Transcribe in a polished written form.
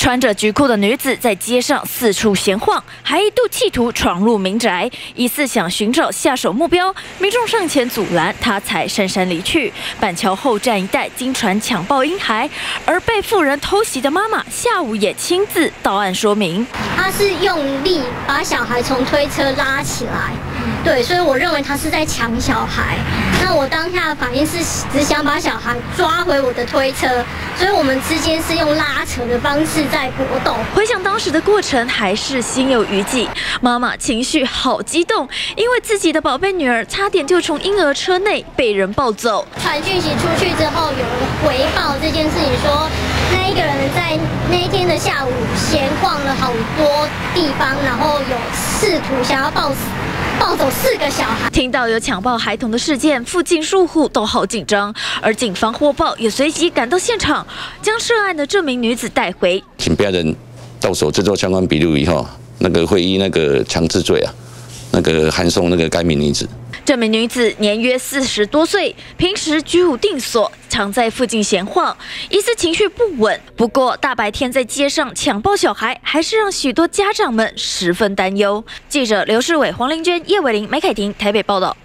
穿着橘裤的女子在街上四处闲晃，还一度企图闯入民宅，疑似想寻找下手目标。民众上前阻拦，她才姗姗离去。板桥后站一带经传抢爆婴孩，而被妇人偷袭的妈妈下午也亲自到案说明， 她是用力把小孩从推车拉起来，对，所以我认为她是在抢小孩。那我当下的反应是只想把小孩抓回我的推车，所以我们之间是用拉扯的方式在搏斗。 回想当时的过程，还是心有余悸。妈妈情绪好激动，因为自己的宝贝女儿差点就从婴儿车内被人抱走。 传讯息出去之后，有人回报这件事情说，那一个人在那一天的下午闲逛了好多地方，然后有试图想要抱走4个小孩。 听到有抢抱孩童的事件，附近住户都好紧张，而警方获报也随即赶到现场，将涉案的这名女子带回。 请被害人到手制作相关笔录以后，会依强制罪函送该名女子。 这名女子年约40多岁，平时居无定所，常在附近闲晃，疑似情绪不稳。不过大白天在街上抢抱小孩，还是让许多家长们十分担忧。记者刘世伟、黄玲娟、叶伟玲、梅凯婷台北报道。